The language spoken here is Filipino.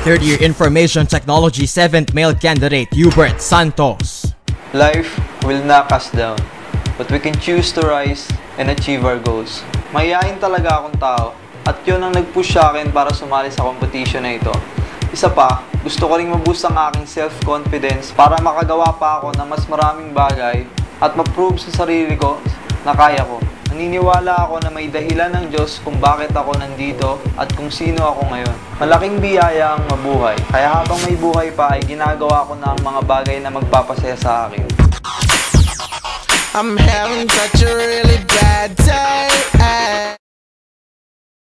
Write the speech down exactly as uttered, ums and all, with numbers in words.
third-year Information Technology seventh male candidate Hubert Santos. Life will knock us down, but we can choose to rise and achieve our goals. Mahihain talaga akong tao, at yun ang nag-push sa akin para sumali sa competition na ito. Isa pa, gusto ko ring maboost ang aking self-confidence para makagawa pa ako ng mas maraming bagay at ma-prove sa sarili ko na kaya ko. Naniniwala ako na may dahilan ng Diyos kung bakit ako nandito at kung sino ako ngayon. Malaking biyaya ang mabuhay, kaya habang may buhay pa ay ginagawa ko na ang mga bagay na magpapasaya sa akin. I'm having such a really bad time.